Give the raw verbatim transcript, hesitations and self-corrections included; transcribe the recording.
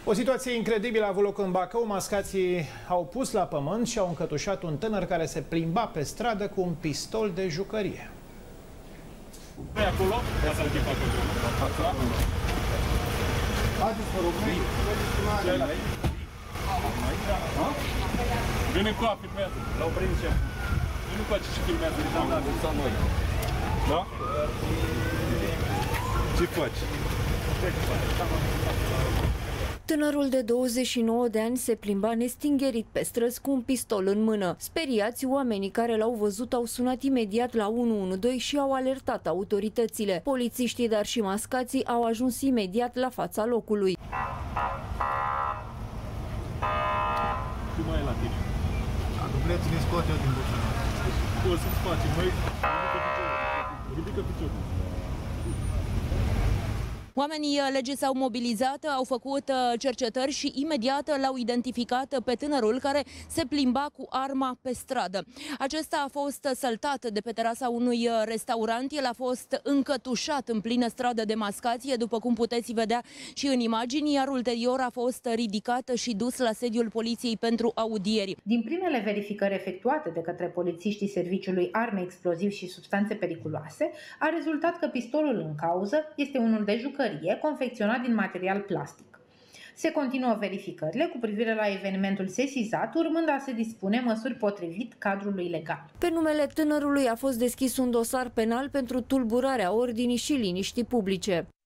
O situație incredibilă a avut loc în Bacău. Mascații au pus la pământ și au încătușat un tânăr care se plimba pe stradă cu un pistol de jucărie. Pe acolo? Vine cu a, filmează. L-au prins și vine cu a și filmează. Da? Ce faci? Tânărul de douăzeci și nouă de ani se plimba nestingerit pe străzi cu un pistol în mână. Speriați, oamenii care l-au văzut au sunat imediat la unu unu doi și au alertat autoritățile. Polițiștii, dar și mascații au ajuns imediat la fața locului. Ce mai e la tine? Dubleții ne scoate eu din buzunar. O să-ți facem, măi, ridică piciorul. Ridică piciorul. Oamenii legii s-au mobilizat, au făcut cercetări și imediat l-au identificat pe tânărul care se plimba cu arma pe stradă. Acesta a fost săltat de pe terasa unui restaurant, el a fost încătușat în plină stradă de mascație, după cum puteți vedea și în imagini, iar ulterior a fost ridicat și dus la sediul poliției pentru audieri. Din primele verificări efectuate de către polițiștii Serviciului Arme, Explozivi și Substanțe Periculoase, a rezultat că pistolul în cauză este unul de jucărie, confecționat din material plastic. Se continuă verificările cu privire la evenimentul sesizat, urmând a se dispune măsuri potrivit cadrului legal. Pe numele tânărului a fost deschis un dosar penal pentru tulburarea ordinii și liniștii publice.